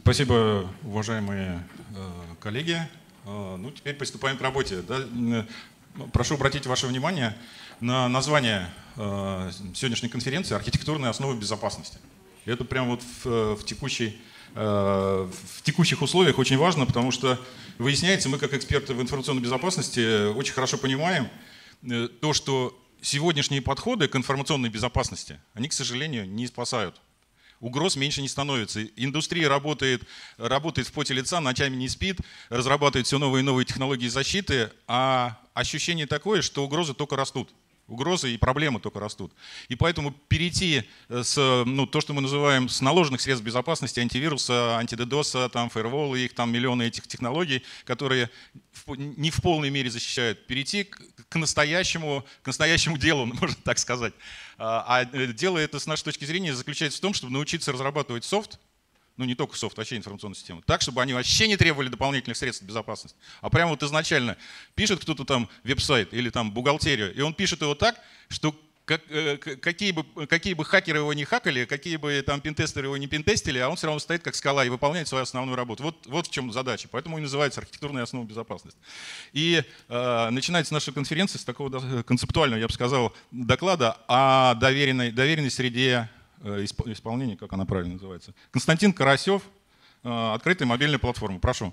Спасибо, уважаемые коллеги. Ну, теперь приступаем к работе. Да? Прошу обратить ваше внимание на название сегодняшней конференции «Архитектурные основы безопасности». Это прямо вот в текущих условиях очень важно, потому что выясняется, мы как эксперты в информационной безопасности очень хорошо понимаем то, что сегодняшние подходы к информационной безопасности, они, к сожалению, не спасают. Угроз меньше не становится. Индустрия работает в поте лица, ночами не спит, разрабатывает все новые и новые технологии защиты, а ощущение такое, что угрозы только растут. Угрозы и проблемы только растут. И поэтому перейти с то, что мы называем с наложенных средств безопасности, антивируса, антидедоса, там, фаерволы, их там миллионы этих технологий, которые не в полной мере защищают, перейти к настоящему делу, можно так сказать. А дело это, с нашей точки зрения, заключается в том, чтобы научиться разрабатывать софт, ну не только софт, вообще информационную систему, так, чтобы они вообще не требовали дополнительных средств безопасности. А прямо вот изначально пишет кто-то там веб-сайт или там бухгалтерию, и он пишет его так, что какие бы хакеры его не хакали, какие бы там пентестеры его не пентестили, а он все равно стоит как скала и выполняет свою основную работу. Вот в чем задача. Поэтому и называется архитектурная основа безопасности. И начинается наша конференция с такого концептуального, я бы сказал, доклада о доверенной среде исполнения, как она правильно называется. Константин Карасев, открытая мобильная платформа. Прошу.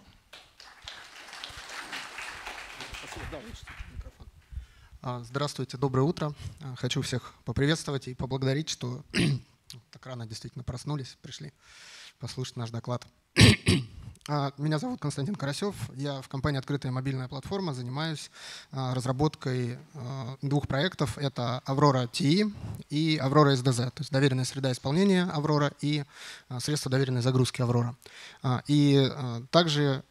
Здравствуйте, доброе утро. Хочу всех поприветствовать и поблагодарить, что так рано действительно проснулись, пришли послушать наш доклад. Меня зовут Константин Карасев. Я в компании «Открытая мобильная платформа» занимаюсь разработкой двух проектов. Это Aurora TE и Aurora SDZ, то есть доверенная среда исполнения Aurora и средства доверенной загрузки Aurora. И также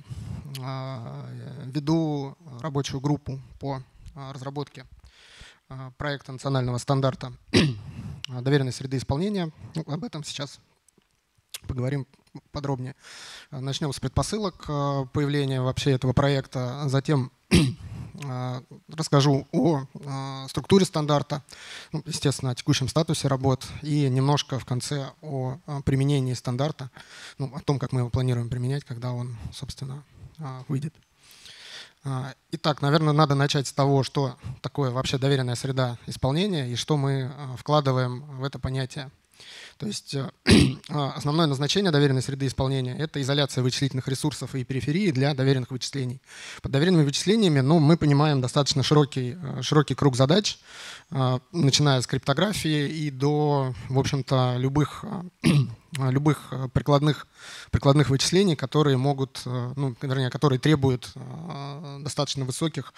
веду рабочую группу по разработке проекта национального стандарта доверенной среды исполнения. Об этом сейчас поговорим подробнее. Начнем с предпосылок появления вообще этого проекта, затем расскажу о структуре стандарта, естественно, о текущем статусе работ и немножко в конце о применении стандарта, о том, как мы его планируем применять, когда он, собственно, выйдет. Итак, наверное, надо начать с того, что такое вообще доверенная среда исполнения и что мы вкладываем в это понятие. То есть основное назначение доверенной среды исполнения – это изоляция вычислительных ресурсов и периферии для доверенных вычислений. Под доверенными вычислениями мы понимаем достаточно широкий круг задач, начиная с криптографии и до, в общем-то, любых прикладных вычислений, которые могут, которые требуют достаточно высоких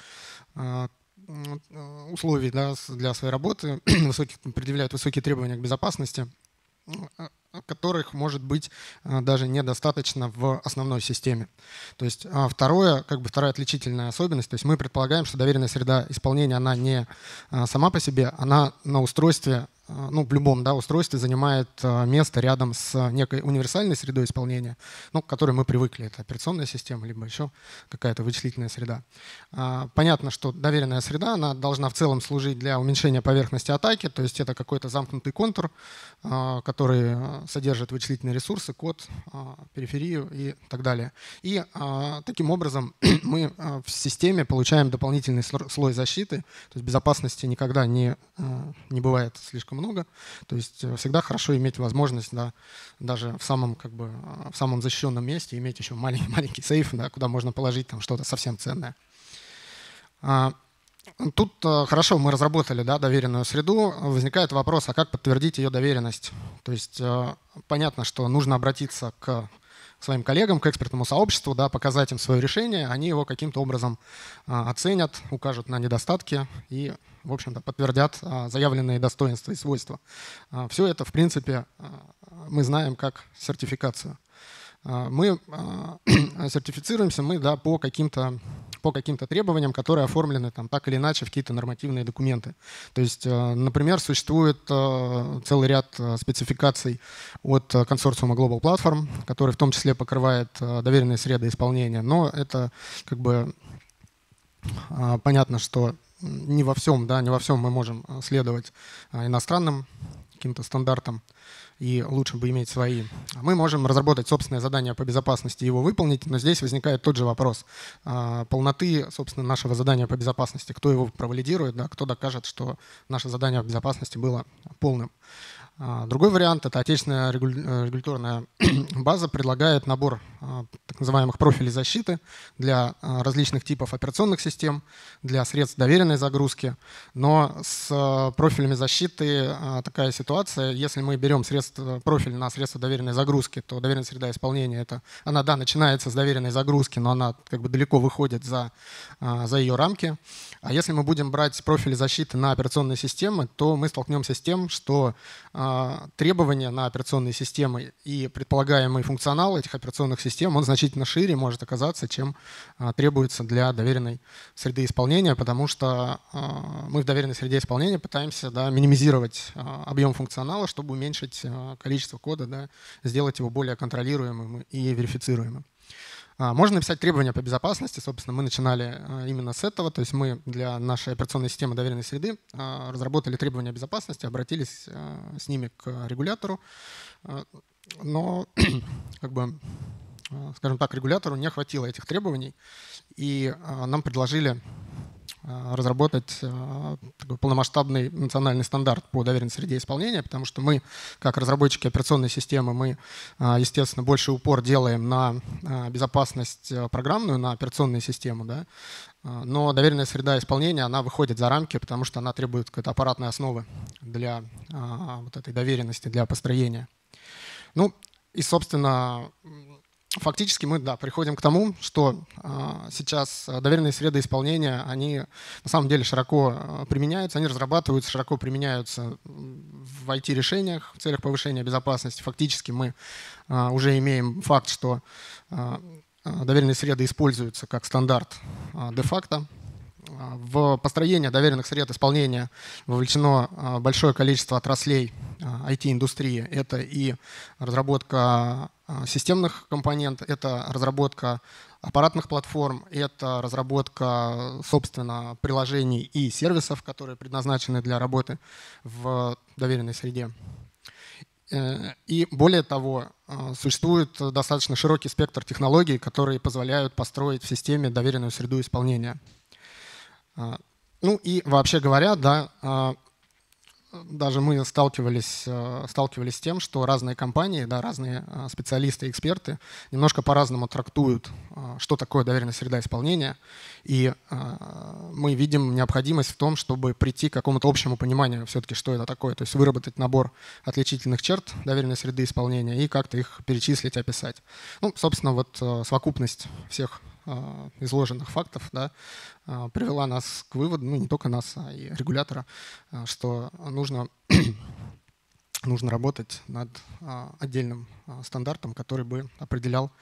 условий для своей работы, предъявляют высокие требования к безопасности, которых может быть даже недостаточно в основной системе. То есть вторая отличительная особенность, то есть мы предполагаем, что доверенная среда исполнения, она не сама по себе, она на устройстве, в любом устройстве занимает место рядом с некой универсальной средой исполнения, к которой мы привыкли. Это операционная система, либо еще какая-то вычислительная среда. Понятно, что доверенная среда, она должна в целом служить для уменьшения поверхности атаки, то есть это какой-то замкнутый контур, который содержит вычислительные ресурсы, код, периферию и так далее. И таким образом мы в системе получаем дополнительный слой защиты, то есть безопасности никогда не бывает слишком много, то есть всегда хорошо иметь возможность, даже в самом защищенном месте иметь еще маленький сейф, куда можно положить там что-то совсем ценное. Тут хорошо мы разработали доверенную среду, возникает вопрос, а как подтвердить ее доверенность? То есть понятно, что нужно обратиться к своим коллегам, к экспертному сообществу, показать им свое решение, они его каким-то образом оценят, укажут на недостатки и, в общем-то, подтвердят заявленные достоинства и свойства. Все это, в принципе, мы знаем как сертификацию. Мы сертифицируемся по каким-то требованиям, которые оформлены так или иначе в какие-то нормативные документы. То есть, например, существует целый ряд спецификаций от консорциума Global Platform, который в том числе покрывает доверенные среды исполнения, но это понятно, что не во всем мы можем следовать иностранным каким-то стандартам, и лучше бы иметь свои. Мы можем разработать собственное задание по безопасности и его выполнить, но здесь возникает тот же вопрос полноты, собственно, нашего задания по безопасности. Кто его провалидирует, да, кто докажет, что наше задание по безопасности было полным. Другой вариант — это отечественная регуляторная база предлагает набор так называемых профилей защиты для различных типов операционных систем, для средств доверенной загрузки. Но с профилями защиты такая ситуация: если мы берем профиль на средства доверенной загрузки, то доверенная среда исполнения она начинается с доверенной загрузки, но она как бы далеко выходит за ее рамки. А если мы будем брать профили защиты на операционные системы, то мы столкнемся с тем, что требования на операционные системы и предполагаемый функционал этих операционных систем, он значительно шире может оказаться, чем требуется для доверенной среды исполнения, потому что мы в доверенной среде исполнения пытаемся минимизировать объем функционала, чтобы уменьшить количество кода, сделать его более контролируемым и верифицируемым. Можно написать требования по безопасности. Собственно, мы начинали именно с этого. То есть мы для нашей операционной системы доверенной среды разработали требования безопасности, обратились с ними к регулятору. Но, скажем так, регулятору не хватило этих требований, и нам предложили разработать такой полномасштабный национальный стандарт по доверенной среде исполнения, потому что мы, как разработчики операционной системы, мы, естественно, больше упор делаем на безопасность программную, на операционную систему, но доверенная среда исполнения, она выходит за рамки, потому что она требует какой-то аппаратной основы для вот этой доверенности, для построения. Ну и, собственно, фактически мы приходим к тому, что сейчас доверенные среды исполнения, они на самом деле широко применяются, они разрабатываются, широко применяются в IT-решениях в целях повышения безопасности. Фактически мы уже имеем факт, что доверенные среды используются как стандарт де-факто. В построение доверенных сред исполнения вовлечено большое количество отраслей IT-индустрии. Это и разработка системных компонентов, это разработка аппаратных платформ, это разработка, собственно, приложений и сервисов, которые предназначены для работы в доверенной среде. И более того, существует достаточно широкий спектр технологий, которые позволяют построить в системе доверенную среду исполнения. Ну и вообще говоря, даже мы сталкивались с тем, что разные компании, разные специалисты и эксперты немножко по-разному трактуют, что такое доверенная среда исполнения. И мы видим необходимость в том, чтобы прийти к какому-то общему пониманию все-таки, что это такое. То есть выработать набор отличительных черт доверенной среды исполнения и как-то их перечислить, описать. Ну, собственно, вот совокупность всех изложенных фактов привела нас к выводу, не только нас, а и регулятора, что нужно работать над отдельным стандартом, который бы определял,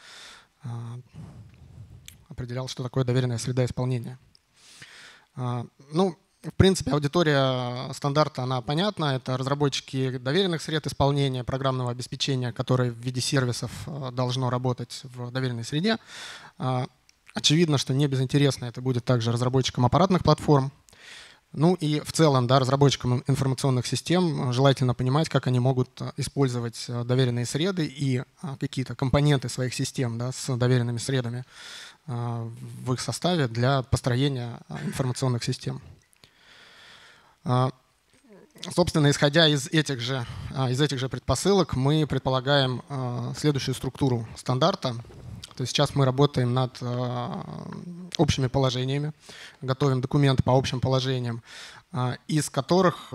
что такое доверенная среда исполнения. Ну, в принципе, аудитория стандарта, она понятна. Это разработчики доверенных сред исполнения, программного обеспечения, которое в виде сервисов должно работать в доверенной среде. Очевидно, что не безинтересно это будет также разработчикам аппаратных платформ. Ну и в целом, разработчикам информационных систем желательно понимать, как они могут использовать доверенные среды и какие-то компоненты своих систем с доверенными средами в их составе для построения информационных систем. Собственно, исходя из этих же предпосылок, мы предполагаем следующую структуру стандарта. То есть сейчас мы работаем над общими положениями, готовим документы по общим положениям, из которых,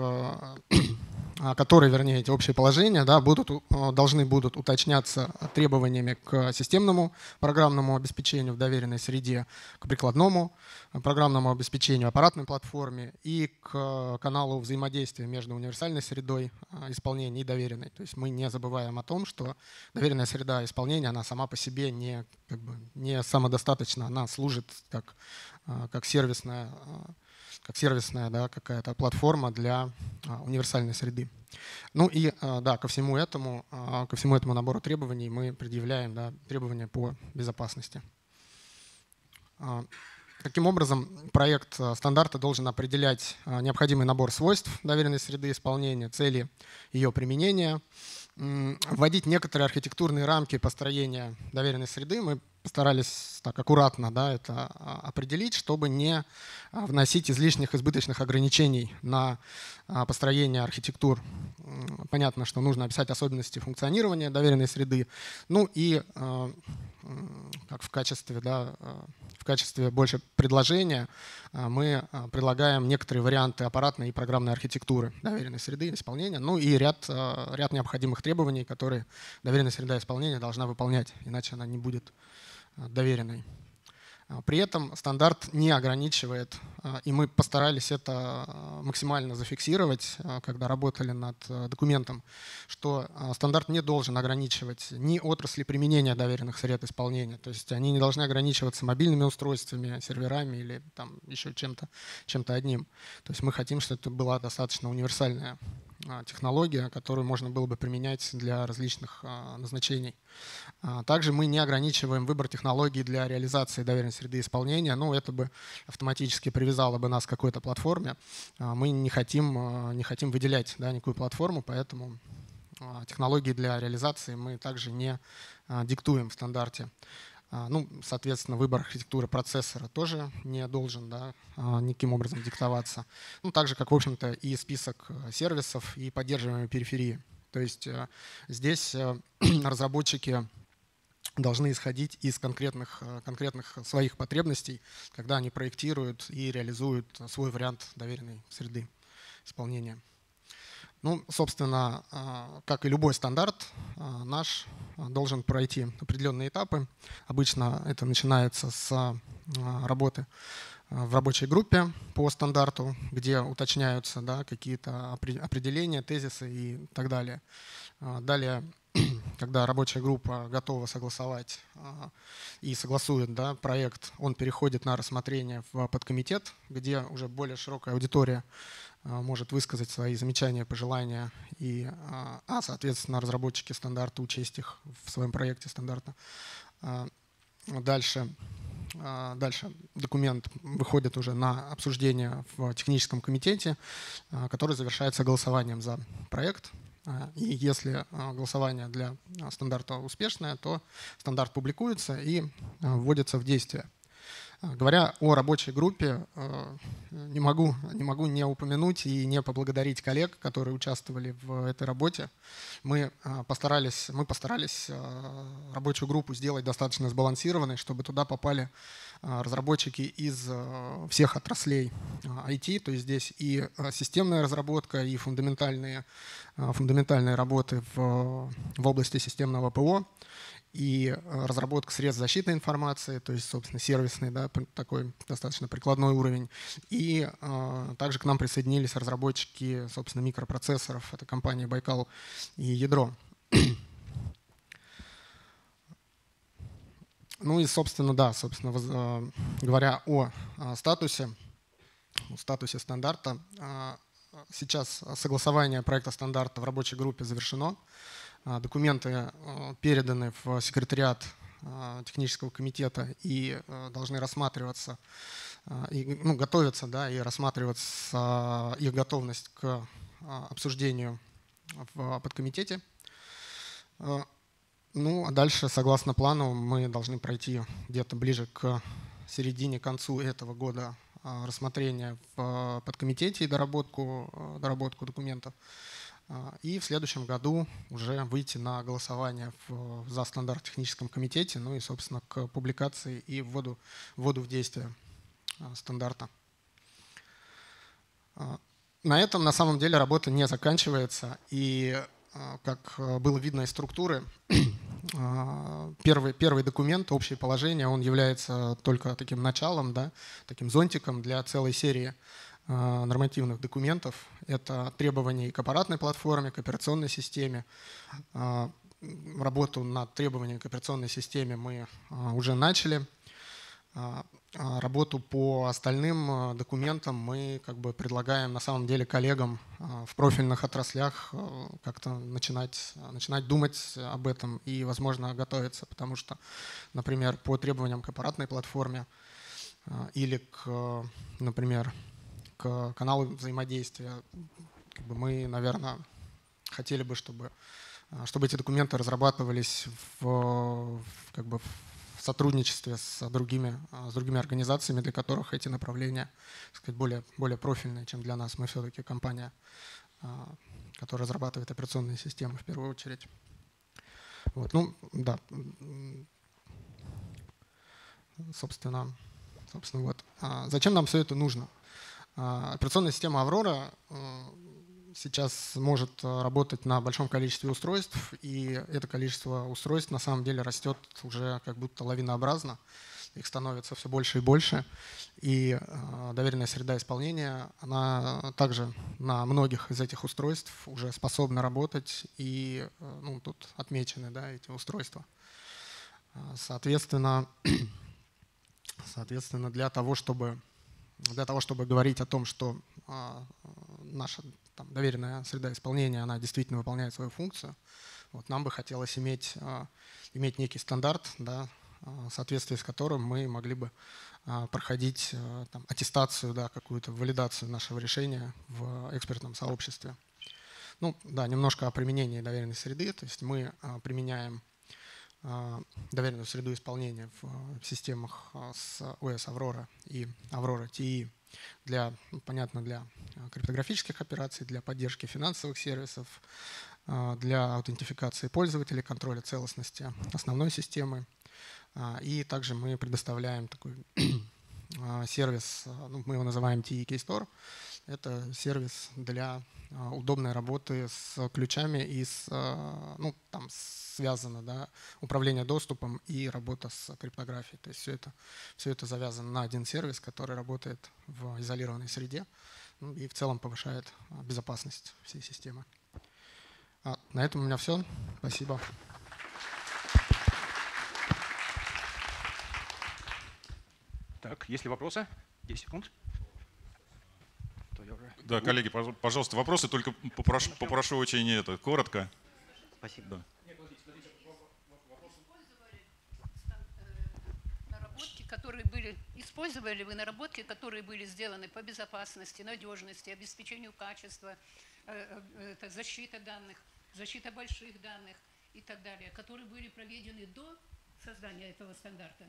эти общие положения должны будут уточняться требованиями к системному программному обеспечению в доверенной среде, к прикладному программному обеспечению, аппаратной платформе и к каналу взаимодействия между универсальной средой исполнения и доверенной. То есть мы не забываем о том, что доверенная среда исполнения, она сама по себе не самодостаточна, она служит как сервисная какая-то платформа для универсальной среды. Ну и ко всему этому набору требований мы предъявляем требования по безопасности. Таким образом, проект стандарта должен определять необходимый набор свойств доверенной среды исполнения, цели ее применения, вводить некоторые архитектурные рамки построения доверенной среды. Мы постарались так аккуратно, да, это определить, чтобы не вносить излишних избыточных ограничений на построение архитектур. Понятно, что нужно описать особенности функционирования доверенной среды. Ну и как в качестве больше предложения мы предлагаем некоторые варианты аппаратной и программной архитектуры доверенной среды исполнения, ну и ряд необходимых требований, которые доверенная среда исполнения должна выполнять, иначе она не будет доверенной. При этом стандарт не ограничивает, и мы постарались это максимально зафиксировать, когда работали над документом, что стандарт не должен ограничивать ни отрасли применения доверенных сред исполнения, то есть они не должны ограничиваться мобильными устройствами, серверами или там еще чем-то одним. То есть мы хотим, чтобы это была достаточно универсальная технология, которую можно было бы применять для различных назначений. Также мы не ограничиваем выбор технологий для реализации доверенной среды исполнения. Ну, это бы автоматически привязало бы нас к какой-то платформе. Мы не хотим выделять, да, никакую платформу, поэтому технологии для реализации мы также не диктуем в стандарте. Ну, соответственно, выбор архитектуры процессора тоже не должен, да, никаким образом диктоваться. Ну, так же, как, в общем-то, и список сервисов и поддерживаемой периферии. То есть здесь разработчики должны исходить из конкретных своих потребностей, когда они проектируют и реализуют свой вариант доверенной среды исполнения. Ну, собственно, как и любой стандарт, наш должен пройти определенные этапы. Обычно это начинается с работы в рабочей группе по стандарту, где уточняются, да, какие-то определения, тезисы и так далее. Далее, когда рабочая группа готова согласовать и согласует, да, проект, он переходит на рассмотрение в подкомитет, где уже более широкая аудитория может высказать свои замечания, пожелания, соответственно, разработчики стандарта учесть их в своем проекте стандарта. Дальше документ выходит уже на обсуждение в техническом комитете, который завершается голосованием за проект. И если голосование для стандарта успешное, то стандарт публикуется и вводится в действие. Говоря о рабочей группе, не могу не упомянуть и не поблагодарить коллег, которые участвовали в этой работе. Мы постарались рабочую группу сделать достаточно сбалансированной, чтобы туда попали разработчики из всех отраслей IT, то есть здесь и системная разработка, и фундаментальные работы в области системного ПО, и разработка средств защиты информации, то есть, собственно, сервисный, да, такой достаточно прикладной уровень. И также к нам присоединились разработчики, собственно, микропроцессоров, это компания Байкал и Ядро. Ну и, собственно, говоря о статусе стандарта, сейчас согласование проекта стандарта в рабочей группе завершено. Документы переданы в секретариат технического комитета и должны рассматриваться, готовиться, да, и рассматриваться их готовность к обсуждению в подкомитете. Ну, а дальше, согласно плану, мы должны пройти где-то ближе к середине, концу этого года рассмотрение в подкомитете и доработку документов. И в следующем году уже выйти на голосование за стандарт в техническом комитете, ну и, собственно, к публикации и вводу в действие стандарта. На этом, на самом деле, работа не заканчивается. И, как было видно из структуры, первый документ, общее положение, он является только таким началом, да, таким зонтиком для целой серии нормативных документов. Это требования к аппаратной платформе, к операционной системе. Работу над требованиями к операционной системе мы уже начали. Работу по остальным документам мы предлагаем на самом деле коллегам в профильных отраслях как-то начинать думать об этом и, возможно, готовиться, потому что, например, по требованиям к аппаратной платформе или например, к каналу взаимодействия, мы, наверное, хотели бы, чтобы эти документы разрабатывались в сотрудничестве с другими организациями, для которых эти направления, так сказать, более профильные, чем для нас. Мы все-таки компания, которая разрабатывает операционные системы в первую очередь. Вот, ну, да. Собственно, вот. Зачем нам все это нужно? Операционная система Аврора сейчас может работать на большом количестве устройств, и это количество устройств на самом деле растет уже как будто лавинообразно. Их становится все больше и больше. И доверенная среда исполнения, она также на многих из этих устройств уже способна работать, и ну, тут отмечены, да, эти устройства. Соответственно, для того, чтобы говорить о том, что наша доверенная среда исполнения, она действительно выполняет свою функцию, вот, нам бы хотелось иметь некий стандарт, да, в соответствии с которым мы могли бы проходить аттестацию, да, какую-то валидацию нашего решения в экспертном сообществе. Ну, да, немножко о применении доверенной среды. То есть мы применяем доверенную среду исполнения в системах с OS Aurora и Aurora TE понятно, для криптографических операций, для поддержки финансовых сервисов, для аутентификации пользователей, контроля целостности основной системы. И также мы предоставляем такой сервис, ну, мы его называем TE Key Store. Это сервис для удобной работы с ключами и ну, там связано, да, управление доступом и работа с криптографией. То есть все это завязано на один сервис, который работает в изолированной среде, ну, и в целом повышает безопасность всей системы. На этом у меня все. Спасибо. Так, есть ли вопросы? 10 секунд. Да, коллеги, пожалуйста, вопросы, только попрошу очень коротко. Спасибо. Да. Использовали вы наработки, которые были сделаны по безопасности, надежности, обеспечению качества, защита данных, защита больших данных и так далее, которые были проведены до создания этого стандарта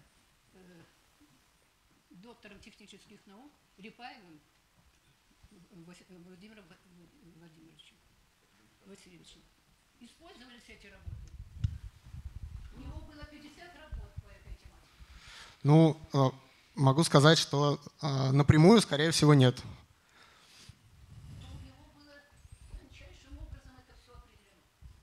доктором технических наук Рипаевым Владимиром Васильевичем. Использовались эти работы. У него было 50 работ по этой тематике. Ну, могу сказать, что напрямую, скорее всего, нет. Но у него было тончайшим образом это все определено.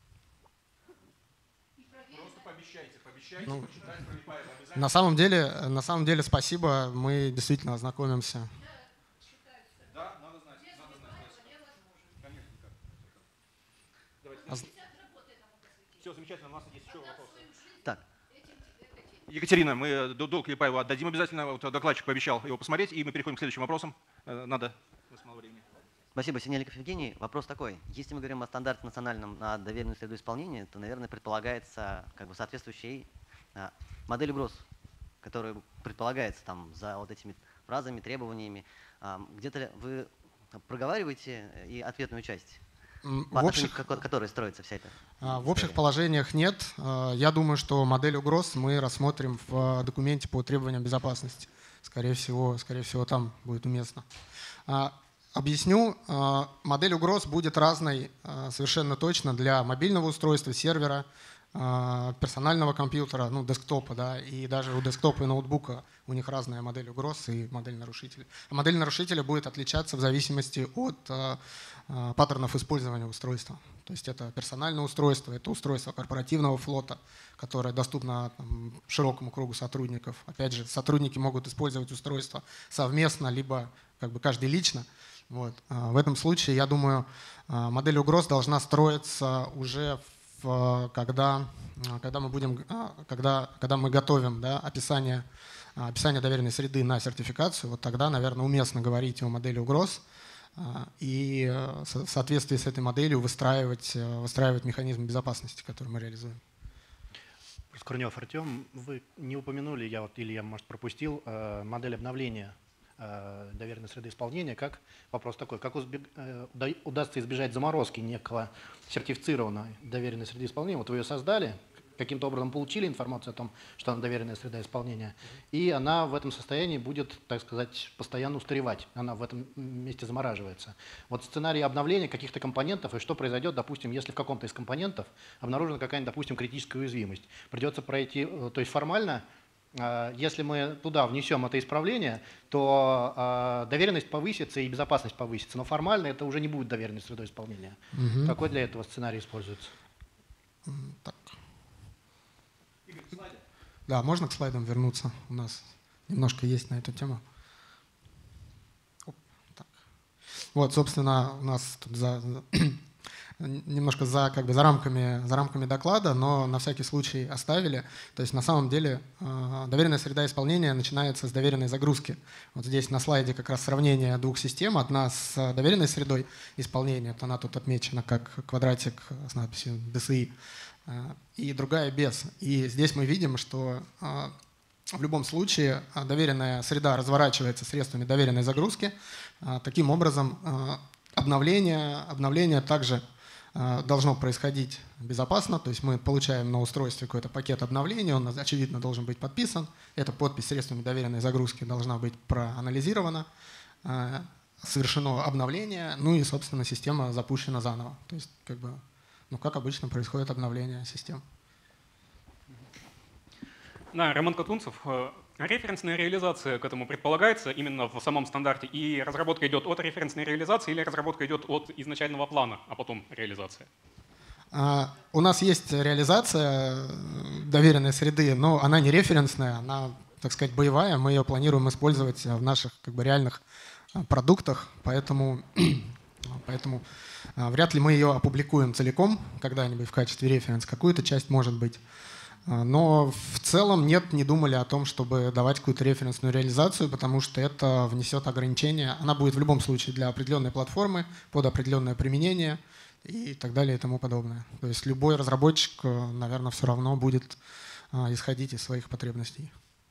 Просто пообещайте, Ну, почитать про Липаева обязательно. на самом деле, спасибо, мы действительно ознакомимся. Да, надо знать. Конечно. Давайте. Все, замечательно, у нас есть еще вопросы. Так, Екатерина, мы долг Липаеву отдадим обязательно. Вот докладчик пообещал его посмотреть, и мы переходим к следующим вопросам. Надо, у нас мало времени. спасибо, Синельников Евгений. Вопрос такой. Если мы говорим о стандарте национальном на доверенную среду исполнения, то, наверное, предполагается соответствующая модель угроз, которая предполагается там за вот этими фразами, требованиями. Где-то вы проговариваете и ответную часть, В общих, которой строится вся эта в общих положениях нет. Я думаю, что модель угроз мы рассмотрим в документе по требованиям безопасности. Скорее всего, там будет уместно. Объясню. Модель угроз будет разной совершенно точно для мобильного устройства, сервера, персонального компьютера, ну, десктопа, да, и даже у десктопа и ноутбука у них разная модель угроз и модель нарушителя. А модель нарушителя будет отличаться в зависимости от паттернов использования устройства. То есть это персональное устройство, это устройство корпоративного флота, которое доступно широкому кругу сотрудников. Опять же, сотрудники могут использовать устройство совместно, либо каждый лично. Вот. В этом случае, я думаю, модель угроз должна строиться уже когда мы готовим, да, описание доверенной среды на сертификацию, вот тогда, наверное, уместно говорить о модели угроз и в соответствии с этой моделью выстраивать механизм безопасности, который мы реализуем. Скорнев Артем, вы не упомянули, или я, может, пропустил, модель обновления доверенной среды исполнения. Как вопрос такой, как удастся избежать заморозки некого сертифицированной доверенной среды исполнения? Вот вы ее создали, каким-то образом получили информацию о том, что она доверенная среда исполнения, и она в этом состоянии будет, так сказать, постоянно устаревать, она в этом месте замораживается. Вот сценарий обновления каких-то компонентов, и что произойдет, допустим, если в каком-то из компонентов обнаружена какая-нибудь, допустим, критическая уязвимость. Придется пройти, то есть формально, если мы туда внесем это исправление, то доверенность повысится и безопасность повысится, но формально это уже не будет доверенной средой исполнения. Какой для этого сценарий используется? Так. Да, можно к слайдам вернуться? У нас немножко есть на эту тему. Так. Вот, собственно, у нас тут немножко за рамками доклада, но на всякий случай оставили. То есть на самом деле доверенная среда исполнения начинается с доверенной загрузки. Вот здесь на слайде как раз сравнение двух систем. Одна с доверенной средой исполнения, вот она тут отмечена как квадратик с надписью DSI, и другая без. И здесь мы видим, что в любом случае доверенная среда разворачивается средствами доверенной загрузки. Таким образом, обновление также должно происходить безопасно, то есть мы получаем на устройстве какой-то пакет обновления, он, очевидно, должен быть подписан, эта подпись средствами доверенной загрузки должна быть проанализирована, совершено обновление, ну и, собственно, система запущена заново. То есть, как обычно происходит обновление систем. Да, Роман Катунцев. Референсная реализация к этому предполагается именно в самом стандарте, и разработка идет от референсной реализации или разработка идет от изначального плана, а потом реализация? У нас есть реализация доверенной среды, но она не референсная, она, так сказать, боевая. Мы ее планируем использовать в наших реальных продуктах, поэтому вряд ли мы ее опубликуем целиком когда-нибудь в качестве референс. Какую-то часть может быть. Но в целом не думали о том, чтобы давать какую-то референсную реализацию, потому что это внесет ограничения. Она будет в любом случае для определенной платформы, под определенное применение и так далее и тому подобное. То есть любой разработчик, наверное, все равно будет исходить из своих потребностей.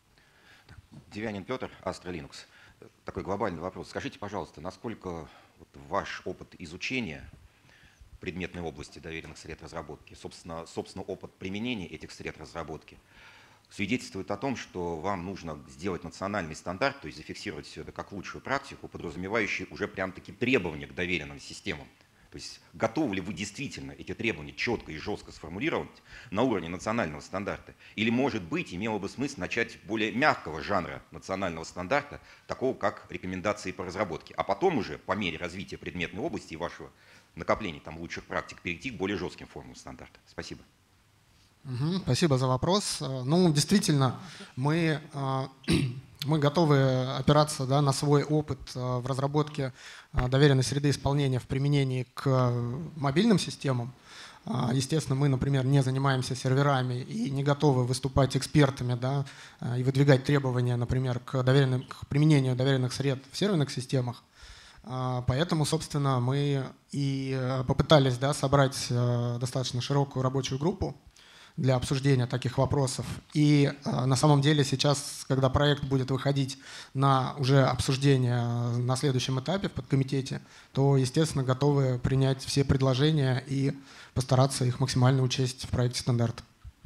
Девянин Петр, Astra Linux. Такой глобальный вопрос. Скажите, пожалуйста, насколько ваш опыт изучения предметной области доверенных сред разработки, собственно, опыт применения этих сред разработки свидетельствует о том, что вам нужно сделать национальный стандарт, то есть зафиксировать все это как лучшую практику, подразумевающую уже прям-таки требования к доверенным системам. То есть готовы ли вы действительно эти требования четко и жестко сформулировать на уровне национального стандарта? Или, может быть, имело бы смысл начать более мягкого жанра национального стандарта, такого как рекомендации по разработке, а потом уже по мере развития предметной области и вашего накопления лучших практик перейти к более жестким формам стандарта? Спасибо. Спасибо за вопрос. Ну, действительно, мы готовы опираться на свой опыт в разработке доверенной среды исполнения в применении к мобильным системам. Естественно, мы, например, не занимаемся серверами и не готовы выступать экспертами, и выдвигать требования, например, к применению доверенных сред в серверных системах. Поэтому, собственно, мы и попытались собрать достаточно широкую рабочую группу для обсуждения таких вопросов. И на самом деле сейчас, когда проект будет выходить на уже обсуждение на следующем этапе в подкомитете, то, естественно, готовы принять все предложения и постараться их максимально учесть в проекте стандарта.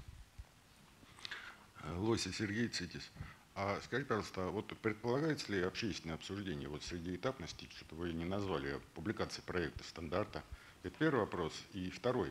Лося Сергей Цитис. А скажите, пожалуйста, предполагается ли общественное обсуждение среди этапности, что-то вы не назвали, публикации проекта стандарта? Это первый вопрос. И второй.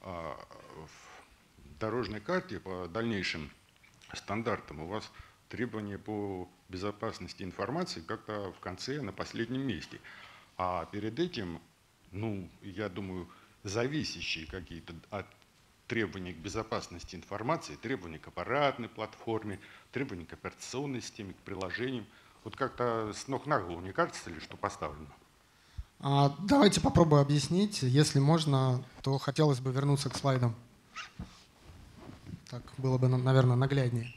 В дорожной карте по дальнейшим стандартам у вас требования по безопасности информации как-то в конце, на последнем месте. А перед этим, я думаю, зависящие какие-то от требований к безопасности информации, требования к аппаратной платформе, требования к операционной системе, к приложениям. Как-то с ног на голову, не кажется ли, что поставлено? Давайте попробую объяснить. Если можно, то хотелось бы вернуться к слайдам. Так было бы, наверное, нагляднее.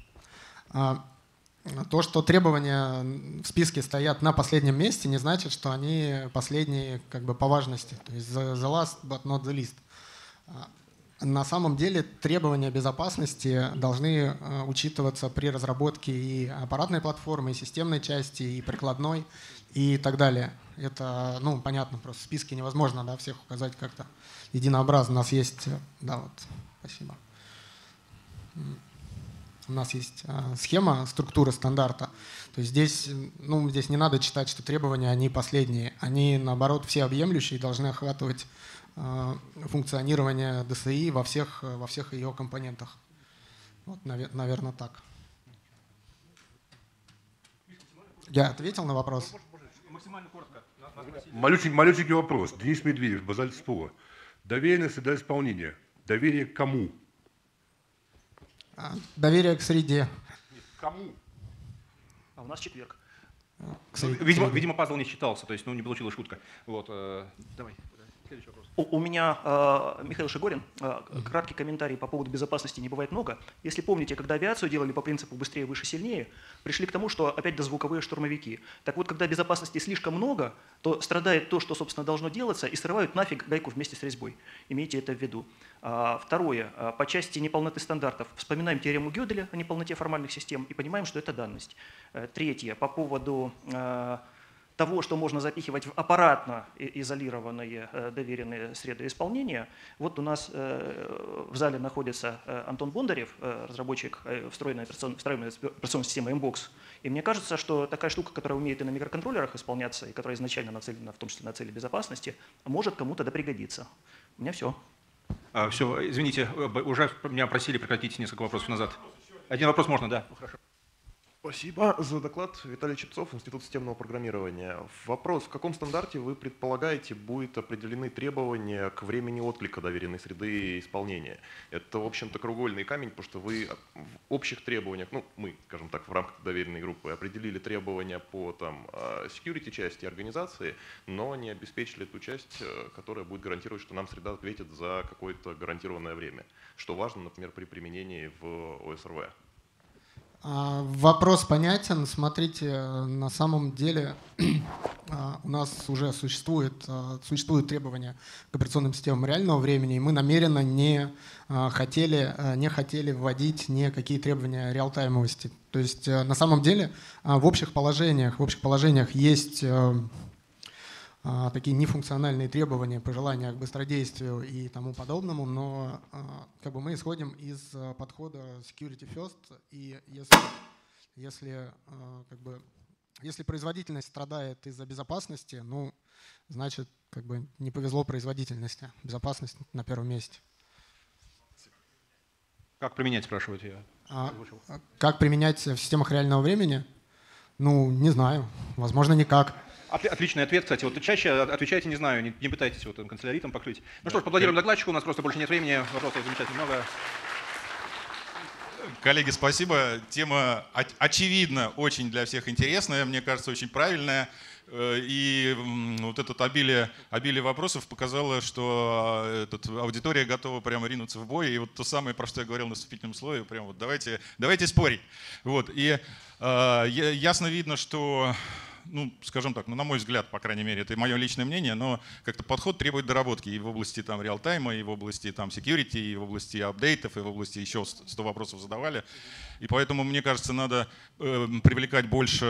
То, что требования в списке стоят на последнем месте, не значит, что они последние по важности. То есть the last but not the least. На самом деле требования безопасности должны учитываться при разработке и аппаратной платформы, и системной части, и прикладной, и так далее. Это, ну, понятно, просто в списке невозможно, да, всех указать как-то единообразно. У нас есть, да, вот, спасибо. У нас есть схема структуры стандарта. То есть здесь, ну, здесь не надо читать, что требования, они последние. Они, наоборот, всеобъемлющие и должны охватывать функционирование ДСИ во всех ее компонентах. Вот, наверное, так. Я ответил на вопрос? Максимально коротко. Малюсенький вопрос. Денис Медведев, Базальтспо. Доверие на среда исполнения. Доверие к кому? Доверие к среде. Нет, кому? А у нас четверг. Видимо, пазл не считался, то есть, ну, не получилась шутка. Вот, давай. Следующий вопрос. У меня, Михаил Шигорин, краткий комментарий по поводу безопасности не бывает много. Если помните, когда авиацию делали по принципу быстрее, выше, сильнее, пришли к тому, что опять дозвуковые штурмовики. Так вот, когда безопасности слишком много, то страдает то, что, собственно, должно делаться, и срывают нафиг гайку вместе с резьбой. Имейте это в виду. Второе. По части неполноты стандартов. Вспоминаем теорему Гёделя о неполноте формальных систем и понимаем, что это данность. Третье. По поводу того, что можно запихивать в аппаратно изолированные доверенные среды исполнения. Вот у нас в зале находится Антон Бондарев, разработчик встроенной операционной системы Mbox. И мне кажется, что такая штука, которая умеет и на микроконтроллерах исполняться, и которая изначально нацелена в том числе на цели безопасности, может кому-то да пригодиться. У меня все. Все, извините, уже меня просили прекратить несколько вопросов назад. Один вопрос можно, да? Хорошо. Спасибо за доклад. Виталий Чепцов, Институт системного программирования. Вопрос. В каком стандарте вы предполагаете, будут определены требования к времени отклика доверенной среды исполнения? Это, в общем-то, кругольный камень, потому что вы в общих требованиях, ну, мы, скажем так, в рамках доверенной группы определили требования по там, security части организации, но не обеспечили ту часть, которая будет гарантировать, что нам среда ответит за какое-то гарантированное время, что важно, например, при применении в ОСРВ. Вопрос понятен. Смотрите, на самом деле у нас уже существуют требования к операционным системам реального времени, и мы намеренно не хотели вводить никакие требования реалтаймовости. То есть на самом деле в общих положениях есть такие нефункциональные требования, пожелания к быстродействию и тому подобному, но как бы мы исходим из подхода security first, и если производительность страдает из-за безопасности, ну, значит, как бы не повезло производительности. Безопасность на первом месте. Как применять, спрашиваете? Как применять в системах реального времени? Ну, не знаю. Возможно, никак. Отличный ответ, кстати. Вот чаще отвечайте, не знаю, не пытайтесь вот канцеляритом покрыть. Ну что ж, поаплодируем докладчику, у нас просто больше нет времени, вопросов замечательно много. Коллеги, спасибо. Тема, очевидно, очень для всех интересная, мне кажется, очень правильная. И вот это обилие вопросов показало, что аудитория готова прямо ринуться в бой. И вот то самое, про что я говорил на вступительном слове, прямо вот давайте спорить. Вот. И ясно видно, что, ну, скажем так, ну, на мой взгляд, по крайней мере, это мое личное мнение, но как-то подход требует доработки и в области там реалтайма, и в области там security, и в области апдейтов, и в области еще 100 вопросов задавали. И поэтому, мне кажется, надо привлекать больше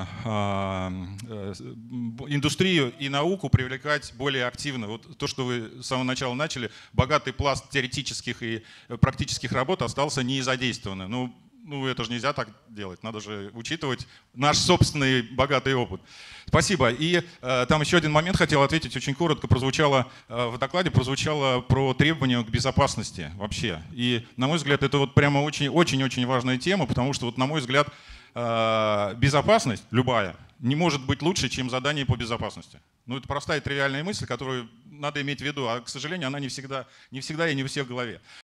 индустрию и науку, привлекать более активно. Вот то, что вы с самого начала начали, богатый пласт теоретических и практических работ остался не задействованным. Ну, это же нельзя так делать, надо же учитывать наш собственный богатый опыт. Спасибо. И там еще один момент хотел ответить, очень коротко прозвучало в докладе, прозвучало про требования к безопасности вообще. И, на мой взгляд, это вот прямо очень-очень важная тема, потому что, вот, на мой взгляд, безопасность любая не может быть лучше, чем задание по безопасности. Ну, это простая тривиальная мысль, которую надо иметь в виду, а, к сожалению, она не всегда и не у всех в голове.